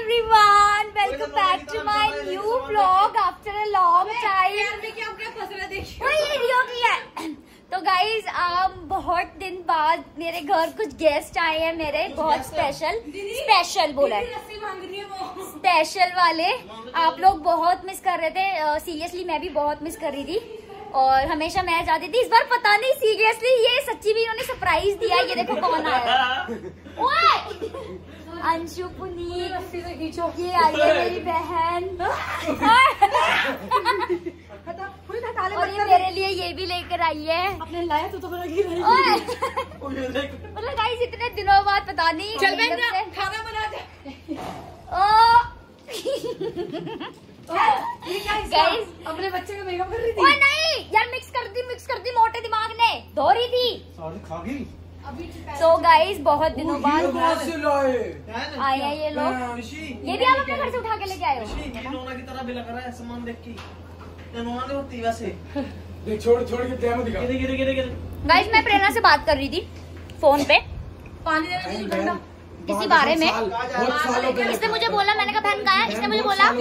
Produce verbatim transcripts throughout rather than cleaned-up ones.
everyone, welcome back to my new vlog after a long time. ये रियो की है। तो गाइज बहुत दिन बाद मेरे घर कुछ गेस्ट आए हैं, मेरे बहुत स्पेशल स्पेशल बोला है स्पेशल वाले। आप लोग बहुत मिस कर रहे थे, सीरियसली मैं भी बहुत मिस कर रही थी और हमेशा मैं चाहती थी। इस बार पता नहीं सीरियसली ये सच्ची भी इन्होंने सरप्राइज दिया। ये देखो कौन आया, अंशु पुनीत, ये आई है मेरी बहन और ये मेरे लिए ये भी लेकर आई है। अपने लाया तो तो मतलब गाइस इतने दिनों बाद पता नहीं चल से खाना बना दे। गाइस अपने बच्चे का मेकअप कर रही थी। ओए नहीं यार, मिक्स कर दी मिक्स कर दी मोटे दिमाग ने, धो रही थी। खा गई। तो गाइस बहुत दिनों बाद आए हैं ये लोग। ये भी आप अपने घर से उठा के लेके आए हो? की तरह भी लग रहा है सामान देख के होती वैसे। छोड़ छोड़ के गाइस मैं प्रेरणा से बात कर रही थी फोन पे पानी किसी बारे में। इसने मुझे बोला, मैंने कहा बहन कहाँ है? इसने मुझे बोला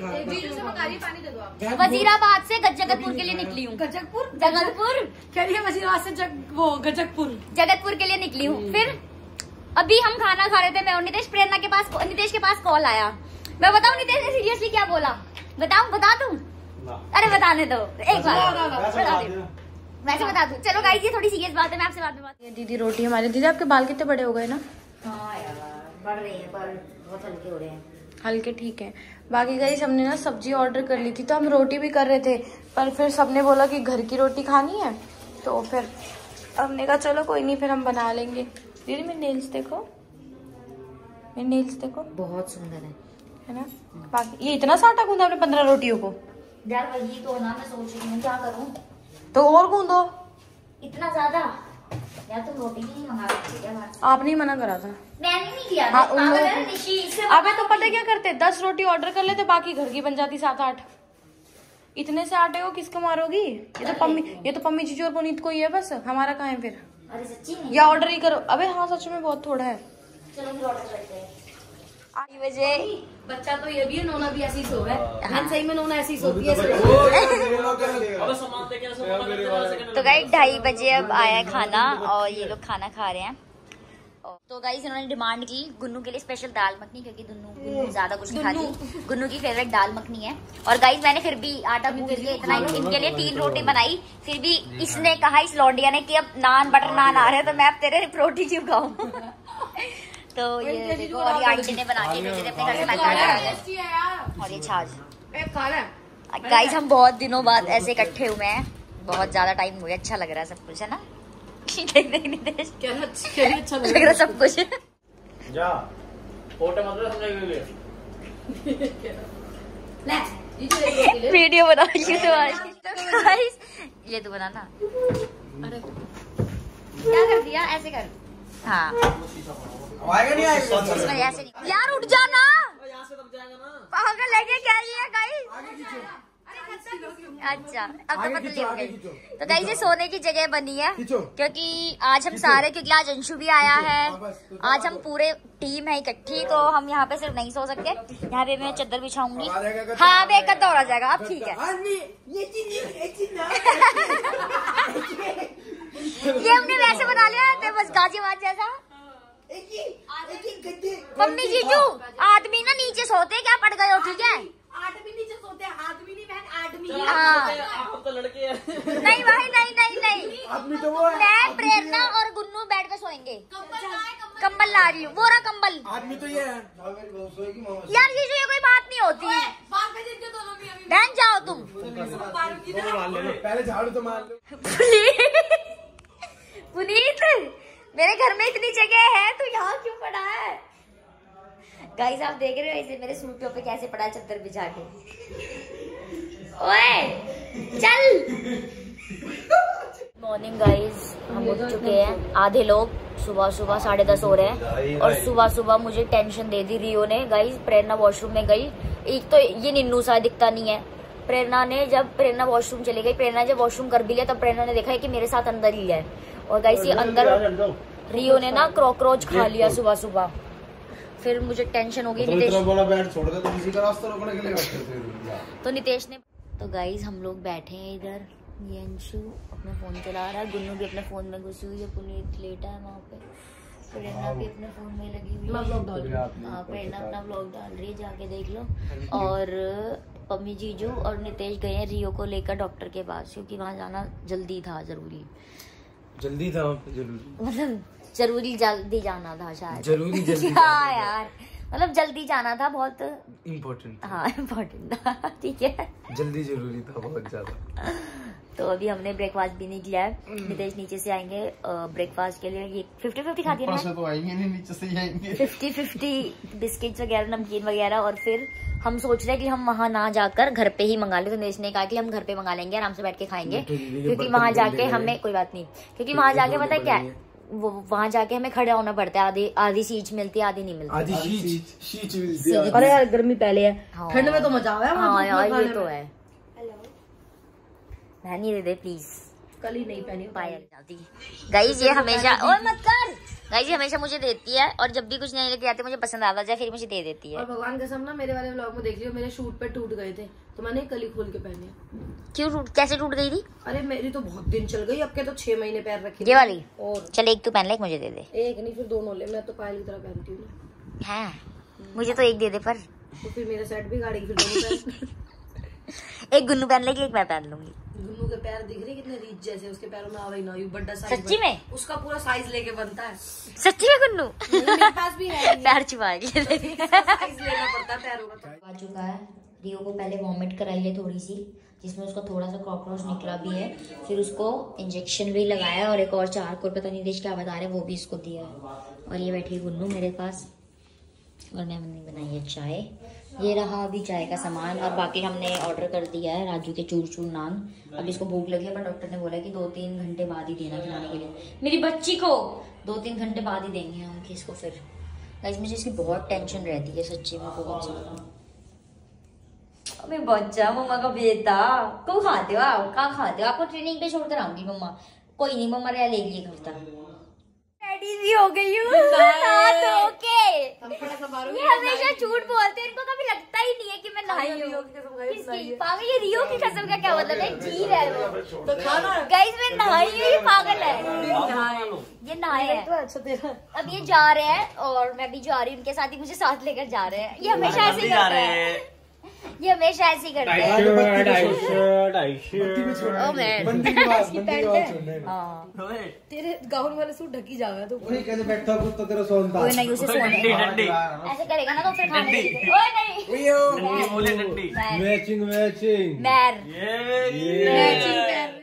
वजीराबाद से जगतपुर के लिए निकली हूँ। गजकपुर जगतपुर कह रही है, वजीराबाद से जग, वो गजकपुर जगतपुर के लिए निकली हूँ। फिर अभी हम खाना खा रहे थे, मैं और नितेश, प्रेरणा के पास नितेश के पास कॉल आया। मैं बताऊँ नितेश ने सीरियसली क्या बोला? बताऊँ बता दूँ? अरे बताने दो एक बार, वैसे बता दूँ। चलो गाइस ये थोड़ी सीरियस बात है, मैं आपसे बाद में बात। दीदी रोटी हमारी, दीदी आपके बाल कितने बड़े हो गए ना? हाँ यार बढ़ रही है पर बहुत हल्के हो रहे हैं। हल्के ठीक है। बाकी गाइस हमने ना सब्जी ऑर्डर कर ली थी तो हम रोटी भी कर रहे थे, पर फिर सबने बोला कि घर की रोटी खानी है तो फिर हमने कहा चलो कोई नहीं, फिर हम बना लेंगे। दीदी मेरे नेल्स देखो, मेरे नेल्स देखो बहुत सुंदर है, है ना? बाकी ये इतना साटा गूंदा आपने पंद्रह रोटियों को? यार वही तो ना मैं सोच रही हूँ क्या करूँ। तो और गूंदो इतना ज्यादा, या तुम रोटी नहीं मंगा सकते? आपने ही मना करा था, मैंने नहीं किया। हाँ, उन लोगों अबे तो पता क्या करते, दस रोटी ऑर्डर कर लेते, बाकी घर की बन जाती सात आठ। इतने से आटे हो किसको मारोगी? ये तो पम्मी ये तो पम्मी जीजू और पुनीत को ही है बस, हमारा कहाँ है फिर? अरे सच्ची या ऑर्डर ही करो। अबे हाँ सच में बहुत थोड़ा है। चलो फिर ऑर्डर करते हैं। आठ बजे बच्चा तो ये भी है, नोना भी ऐसी सो है। हाँ। सही में नोना ऐसी सोती है। तो गाइस ढाई बजे अब आया खाना और ये लोग खाना खा रहे हैं। तो गाइस इन्होंने डिमांड की गुन्नू के लिए स्पेशल दाल मखनी, क्योंकि गुन्नू गुन्नू ज्यादा कुछ नहीं खाती। गुन्नू की फेवरेट दाल मखनी है। और गाइस मैंने फिर भी आटा गूंथ लिया इतना, इनके लिए तीन रोटी बनाई। फिर भी इसने कहा, इस लौंडिया ने, कि अब नान बटर नान आ रहे हैं तो मैं अब तेरे रोटी क्यों खाऊं। तो ये देखो, और ये आंटी ने बना के भेजे अपने घर से मैदा और ये छाछ। गाइस हम बहुत दिनों बाद ऐसे इकट्ठे हुए हैं, बहुत ज्यादा टाइम हो गया। अच्छा लग रहा है सब कुछ, है ना? देख देख नितेश क्या अच्छा लग रहा है सब कुछ। जा फोटो मतलब वीडियो बना गाइस, ये तो बनाना। अरे क्या कर दिया? ऐसे कर। हाँ आएगा नहीं आएगा ऐसे नहीं यार, उठ जाना यहाँ से तब जाएगा ना। पागल लेके क्या है गाइस? अच्छा अब तो पतली हो गई। तो गाइस ये सोने की जगह बनी है, क्योंकि आज हम सारे, क्योंकि आज अंशु भी आया है, आज हम पूरे टीम है इकट्ठी, तो हम यहाँ पे सिर्फ नहीं सो सकते। यहाँ पे मैं चद्दर बिछाऊंगी। हाँ अब एक कद्दा हो जाएगा, अब ठीक है। ये हमने वैसे बना लिया बस गाजियाबाद जैसा। मम्मी जीजू आदमी ना नीचे सोते, क्या पड़ गए हो? ठीक है आदमी नीचे सोते हैं, आदमी नहीं बहन आदमी। हाँ आप तो लड़के हैं। नहीं भाई नहीं नहीं नहीं, आदमी तो वो है। मैं प्रेरणा और गुन्नू बेड पे सोएंगे। कंबल ला रही हूँ, वो रहा कंबल। आदमी तो ये है यार, जीजू ये कोई बात नहीं होती। बहन जाओ तुम, पहले झाड़ू तो मार लो। पुनीत मेरे घर में इतनी जगह है, तो यहाँ क्यों पड़ा है? गाइस आप देख रहे हो ऐसे मेरे सूटों पे कैसे पड़ा है चद्दर बिछा के। ओए चल। मॉर्निंग गाइस हम उठ चुके हैं, आधे लोग सुबह सुबह साढ़े दस हो रहे हैं। और सुबह सुबह मुझे टेंशन दे दी रियो ने। गाइस प्रेरणा वॉशरूम में गई, एक तो ये निन्नू सा दिखता नहीं है। प्रेरणा ने जब प्रेरणा वॉशरूम चली गई, प्रेरणा जब वॉशरूम कर भी लिया, तब प्रेरणा ने देखा है कि मेरे साथ अंदर ही है। और गाइस ये अंदर रियो ने ना कॉकरोच खा लिया सुबह सुबह। फिर मुझे टेंशन होगी। तो इतना बड़ा बैट छोड़ के तुम इसी का रास्ता रोकने के लिए बैठे थे। तो नितेश ने तो गाइज हम लोग बैठे हैं इधर, ये अंशु अपना फोन चला रहा है, गुन्नू भी अपने फोन में घुसी हुई है, पुनीत लेटा है वहाँ पे, प्रेरणा भी अपने फोन में लगी हुई है। हाँ प्रेरणा अपना व्लॉग डाल रही है, जाके देख लो। और पम्मी जीजू और नितेश गए हैं रियो को लेकर डॉक्टर के पास, क्योंकि वहाँ जाना जल्दी था, जरूरी जल्दी था जरूरी मतलब जरूरी जल्दी जाना था शायद, जरूरी जल्दी हाँ यार मतलब जल्दी जाना था, बहुत इम्पोर्टेंट। हाँ इम्पोर्टेंट था, ठीक है जल्दी जरूरी था बहुत ज्यादा। तो अभी हमने ब्रेकफास्ट भी नहीं किया है, नितेश नीचे से आएंगे ब्रेकफास्ट के लिए। ये फिफ्टी फिफ्टी खा दिया तो आएंगे नहीं, नीचे से ही आएंगे। फिफ्टी फिफ्टी बिस्किट्स वगैरह, नमकीन वगैरह, और फिर हम सोच रहे हैं कि हम वहाँ ना जाकर घर पे ही मंगा ले। तो नितेश ने कहा कि हम घर पे मंगा लेंगे, आराम से बैठ के खाएंगे, क्योंकि वहाँ जाके हमें कोई बात नहीं, क्योंकि वहाँ जाके पता है क्या है, वो वहाँ जाके हमें खड़े होना पड़ता है, आधी आधी सीट मिलती है, आधी नहीं मिलती, आधी शीच शीच मिलती है। अरे यार गर्मी पहले है, ठंड में तो मजा आया। हाँ यार ये तो है। पहनी दे दे प्लीज, कल ही नहीं पहनी पायल जाती। गाइस ये हमेशा, ओए मत कर, गाइस ये हमेशा मुझे देती है, और जब भी कुछ नहीं लेके आते मुझे पसंद आता जाए फिर मुझे दे देती है। और भगवान कसम ना, मेरे वाले व्लॉग में देख लियो, मेरे शूट पे टूट गए थे, तो मैंने कल ही खोल के पहने। क्यों टूट, कैसे टूट गई थी? अरे मेरी तो बहुत दिन चल गई, अब के तो छह महीने पैर रखे ये वाली। और चल एक तू पहन ले, एक मुझे दे दे। एक नहीं फिर दोनों ले, मैं तो पायल की तरह पहनती हूँ। हाँ मुझे तो एक दे दे, पर तो फिर मेरा सेट भी गाड़ेगी फिर दोनों पहन। एक गुन्नू पहन लेगी, एक मैं पहन लूंगी। गुन्नू के पैर दिख रहे कितने रीच जैसे, उसके पैरों में आवे ना, यू बड़ा साइज। सच्ची में? उसका पूरा साइज लेके बनता है। सच्ची में गुन्नू? मेरे पास भी है। पैर छुपा के साइज लेना पड़ता है पैरों का। आ चुका है, रियो को पहले वॉमिट कराई है थोड़ी सी, जिसमें उसका थोड़ा सा कॉकरोच निकला भी है, फिर उसको इंजेक्शन भी लगाया, और एक और चार को पता नहीं देश क्या बता रहे वो भी इसको दिया है। और ये बैठी गुन्नू मेरे पास, और मैंने बनाई है चाय। ये रहा अभी चाय का सामान, और बाकी हमने ऑर्डर कर दिया है राजू के चूर चूर नान। अब इसको भूख लगी है, पर डॉक्टर ने बोला कि दो तीन घंटे बाद ही देना खिलाने के लिए। मेरी बच्ची को दो तीन घंटे बाद ही देंगे हम इसको। फिर गाइस मुझे इसकी बहुत टेंशन रहती है सच्ची में, बहुत ज्यादा। अबे बच्चा, मम्मा का बेटा को खाते हो आप, क्या खाते हो? आपको ट्रेनिंग पे छोड़कर आऊंगी मम्मा, कोई नहीं मम्मा रह लेगी एक हफ्ता। रेडी भी हो गई हूँ, ये हमेशा झूठ बोलते हैं, इनको कभी लगता ही नहीं है कि मैं नहाई हूँ। किसकी? पागल, ये रियो की कसम का क्या मतलब है? जीव है वो। गाइस मैं नहाई हूँ, ये पागल है, ये नहाए है। अच्छा तेरा। अब ये जा रहे हैं और मैं भी जा रही हूँ उनके साथ ही, मुझे साथ लेकर जा रहे हैं। ये हमेशा ऐसे ही करते हैं, ये हमेशा ऐसे ही करते हैं। तेरे गाउन वाले सूट ढकी जाएगा तो कैसे बैठा कुछ तो तेरा सोन था। नहीं उसे सोने ऐसे करेगा ना तो फिर खाने ओए नहीं मैचिंग मैचिंग मैर मैचिंग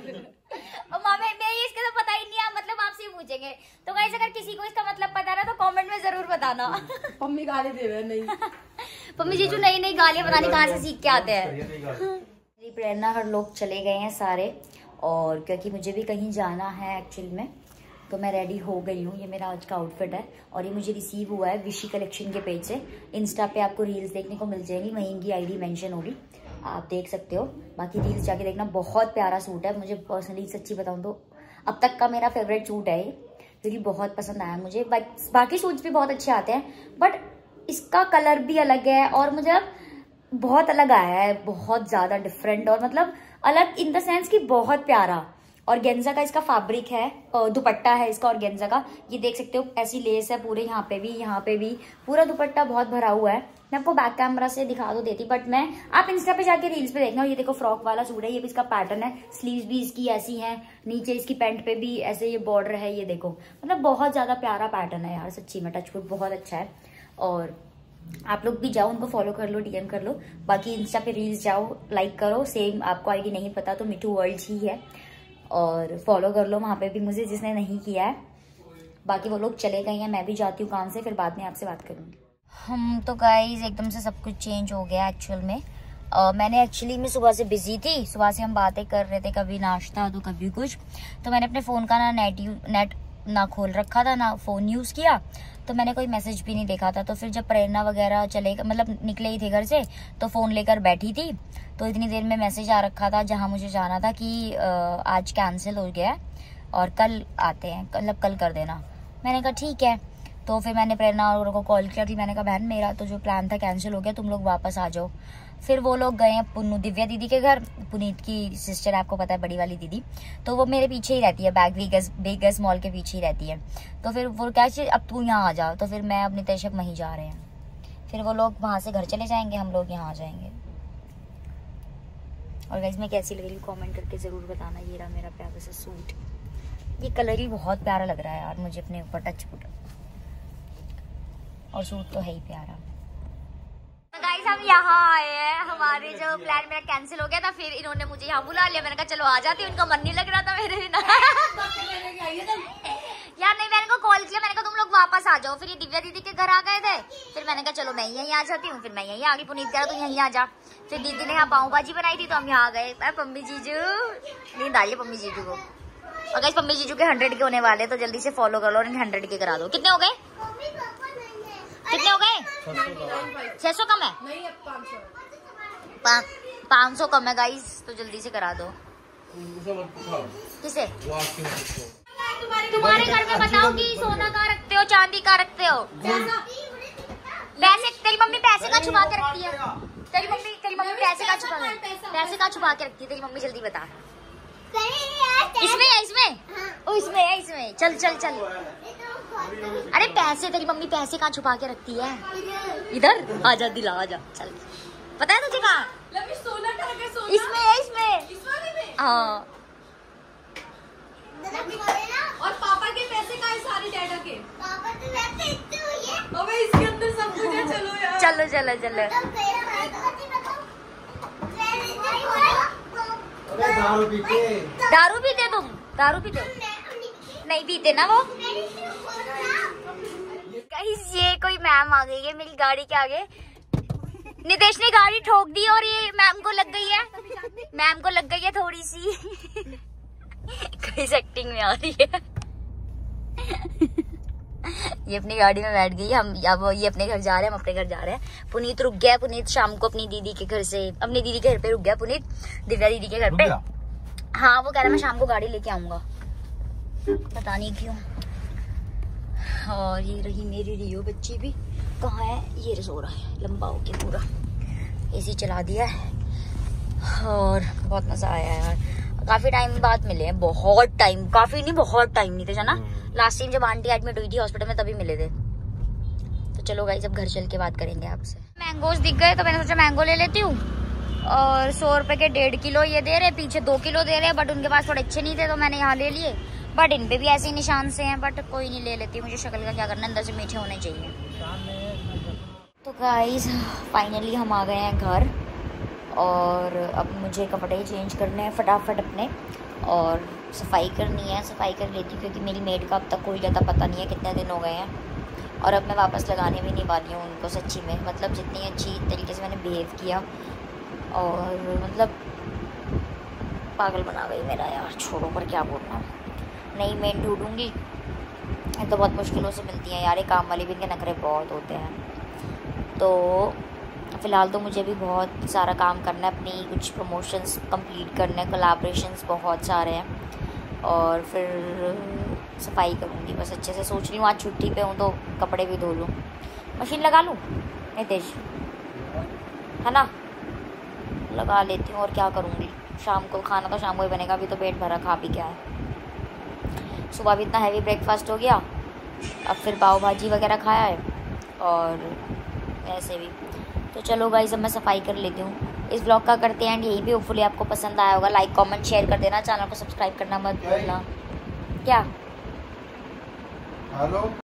मामे मेरी इसका तो पता ही नहीं है, मतलब आपसे ही पूछेंगे। तो गाइस अगर किसी को इसका मतलब पता है तो कमेंट में जरूर बताना। मम्मी गाली दे रहे नहीं। मम्मी जीजू नई नई गालियां बतानी कहाँ से सीख के आते हैं। मेरी प्रेरणा हर लोग चले गए हैं सारे, और क्योंकि मुझे भी कहीं जाना है एक्चुअल में, तो मैं रेडी हो गई हूँ। ये मेरा आज का आउटफिट है, और ये मुझे रिसीव हुआ है विशी कलेक्शन के पेज से। इंस्टा पे आपको रील्स देखने को मिल जाएंगी, वहीं की आईडी मेंशन होगी, आप देख सकते हो। बाकी रील्स जाके देखना, बहुत प्यारा सूट है। मुझे पर्सनली सच्ची बताऊँ तो अब तक का मेरा फेवरेट सूट है ये, क्योंकि बहुत पसंद आया मुझे। बाकी सूट्स भी बहुत अच्छे आते हैं, बट इसका कलर भी अलग है, और मुझे बहुत अलग आया है, बहुत ज़्यादा डिफरेंट, और मतलब अलग इन द सेंस कि बहुत प्यारा। और गेंजा का इसका फैब्रिक है, दुपट्टा है इसका, और गेंजा का ये देख सकते हो ऐसी लेस है पूरे, यहाँ पे भी यहाँ पे भी पूरा दुपट्टा बहुत भरा हुआ है। मैं आपको बैक कैमरा से दिखा दो देती, बट मैं आप इंस्टा पे जाके रील्स पे देखना। ये देखो फ्रॉक वाला सूट है, ये भी इसका पैटर्न है, स्लीव्स भी इसकी ऐसी हैं, नीचे इसकी पैंट पे भी ऐसे ये बॉर्डर है, ये देखो मतलब बहुत ज्यादा प्यारा पैटर्न है यार, सच्ची में टचवुड बहुत अच्छा है। और आप लोग भी जाओ, उनको फॉलो कर लो, डीएम कर लो। बाकी इंस्टा पे रील्स जाओ, लाइक करो, सेम आपको आईडी नहीं पता तो मिठू वर्ल्ड ही है, और फॉलो कर लो वहाँ पे भी मुझे जिसने नहीं किया है। बाकी वो लोग चले गए हैं, मैं भी जाती हूँ काम से, फिर बाद में आपसे बात करूँगी। हम तो गाइस एकदम से सब कुछ चेंज हो गया एक्चुअल में। uh, मैंने एक्चुअली में सुबह से बिजी थी, सुबह से हम बातें कर रहे थे, कभी नाश्ता तो कभी कुछ, तो मैंने अपने फ़ोन का ना नेट नेट ना खोल रखा था, ना फ़ोन यूज़ किया, तो मैंने कोई मैसेज भी नहीं देखा था। तो फिर जब प्रेरणा वगैरह चले मतलब निकले ही थे घर से, तो फ़ोन लेकर बैठी थी, तो इतनी देर में मैसेज आ रखा था जहाँ मुझे जाना था कि आज कैंसिल हो गया और कल आते हैं, मतलब कल कर देना। मैंने कहा ठीक है। तो फिर मैंने प्रेरणा और को कॉल किया कि मैंने कहा बहन मेरा तो जो प्लान था कैंसिल हो गया, तुम लोग वापस आ जाओ। फिर वो लोग गए पुन्नू दिव्या दीदी के घर, पुनीत की सिस्टर आपको पता है बड़ी वाली दीदी, तो वो मेरे पीछे ही रहती है, बैग वेगस वेगस मॉल के पीछे ही रहती है। तो फिर वो क्या अब तू यहाँ आ जाओ, तो फिर मैं अपनी तशक वहीं जा रहे हैं। फिर वो लोग वहाँ से घर चले जाएंगे, हम लोग यहाँ आ जाएंगे। और गाइस मैं कैसी लग रही हूँ कमेंट करके ज़रूर बताना। ये रहा मेरा प्यारा सा सूट, ये कलर ही बहुत प्यारा लग रहा है यार मुझे अपने ऊपर टच फुट, और सूट तो है ही प्यारा। तो गाइस हम यहाँ आए हैं, हमारे जो प्लान मेरा कैंसिल हो गया था, फिर इन्होंने मुझे यहाँ बुला लिया। मैंने कहा चलो आ जाती, उनका मन नहीं लग रहा था मेरे बिना यार नहीं, मैंने को कॉल किया, मैंने कहा तुम लोग वापस आ जाओ। फिर ये दिव्या दीदी के घर आ गए थे, फिर मैंने कहा चलो मैं यहीं आ जाती हूँ। फिर मैं यहीं आ गई, पुनीत कह रहा तू यहीं आ जा। फिर दीदी ने यहाँ पाव भाजी बनाई थी, तो हम यहाँ आ गए। पम्मी जीजू नींद आ रही है पम्मी जीजू को। और गाइस पम्मी जीजू के हंड्रेड के होने वाले, तो जल्दी से फॉलो कर लो और इन हंड्रेड के करा दो। कितने हो गए, कितने हो गए? छह सौ कम है, पाँच सौ कम है गाइस, तो जल्दी से करा दो। किसे? तुम्हारे घर में बताओ कि सोना कहाँ रखते हो, चांदी कहाँ रखते हो? पैसे तेरी मम्मी पैसे का छुपा के रखती है। तेरी मम्मी तेरी मम्मी पैसे का छुपा पैसे का छुपा के रखती है तेरी मम्मी, जल्दी बता। इसमें है, इसमें ओ इसमें है, इसमें चल चल चल। अरे पैसे तेरी मम्मी पैसे कहाँ छुपा के रखती है? इधर आजा, दिला आजा, चल। पता है तुझे कहाँ? इसमें है, इसमें। हाँ। और पापा के पैसे कहाँ है सारे डैडा के? पापा के पैसे अबे इसके अंदर सब कुछ है। चलो यार, चलो चलो चलो। दारू पीते दारू पीते तुम? दारू पीते नहीं पीते ना वो। गाइस ये कोई मैम आ गई है मेरी गाड़ी के आगे। नितेश ने गाड़ी ठोक दी और ये मैम को लग गई है, मैम को लग गई है थोड़ी सी गाइस एक्टिंग में आ रही है ये अपनी गाड़ी में बैठ गई है। हम अब ये अपने घर जा रहे हैं, हम अपने घर जा रहे हैं। पुनीत रुक गया, पुनीत शाम को अपनी दीदी के घर से अपनी दीदी के घर पे रुक गया पुनीत, दिव्या दीदी के घर पे। हाँ वो कह रहा मैं शाम को गाड़ी लेके आऊंगा, पता नहीं क्यों। और ये रही मेरी रियो बच्ची भी, कहाँ है? ये सो रहा है लंबा होके पूरा, एसी चला दिया है। और बहुत मजा आया यार, काफी टाइम बाद मिले हैं, बहुत टाइम, काफी नहीं बहुत टाइम नहीं थे ना। लास्ट टाइम जब आंटी एडमिट हुई थी हॉस्पिटल में तभी मिले थे। तो चलो गाइस अब घर चल के बात करेंगे आपसे। मैंगोज दिख गए तो मैंने सोचा मैंगो ले लेती हूँ। और सौ रुपए के डेढ़ किलो ये दे रहे, पीछे दो किलो दे रहे, बट उनके पास थोड़े अच्छे नहीं थे तो मैंने यहाँ ले लिए। बट इन पे भी ऐसे ही निशान से हैं, बट कोई नहीं, ले लेती हूँ, मुझे शक्ल का क्या करना, अंदर से मीठे होने चाहिए। तो गाइस फाइनली हम आ गए हैं घर, और अब मुझे कपड़े चेंज करने हैं फटाफट अपने, और सफाई करनी है। सफाई कर लेती हूँ क्योंकि मेरी मेड का अब तक कोई ज़्यादा पता नहीं है, कितने दिन हो गए हैं। और अब मैं वापस लगाने भी नहीं वाली हूँ उनको, सच्ची में, मतलब जितनी अच्छी तरीके से मैंने बिहेव किया, और मतलब पागल बना गई मेरा यार। छोड़ो, पर क्या बोलना, नई मेड ढूंढूंगी, तो बहुत मुश्किलों से मिलती हैं यार, ये काम वाली भी, इनके नखरे बहुत होते हैं। तो फ़िलहाल तो मुझे भी बहुत सारा काम करना है, अपनी कुछ प्रमोशंस कंप्लीट करने हैं, कोलैबोरेशंस बहुत सारे हैं, और फिर सफाई करूँगी बस अच्छे से। सोच रही हूँ आज छुट्टी पे हूँ तो कपड़े भी धो लूँ, मशीन लगा लूँ नितेश, है ना, लगा लेती हूँ। और क्या करूँगी, शाम को खाना तो शाम को ही बनेगा, अभी तो पेट भरा खा पी क्या है। सुबह भी इतना हैवी ब्रेकफास्ट हो गया, अब फिर पाव भाजी वगैरह खाया है, और ऐसे भी। तो चलो गाइस अब मैं सफाई कर लेती हूँ। इस ब्लॉग का करते हैं एंड, यही भी होपफुली आपको पसंद आया होगा। लाइक कमेंट शेयर कर देना, चैनल को सब्सक्राइब करना मत भूलना। क्या हेलो।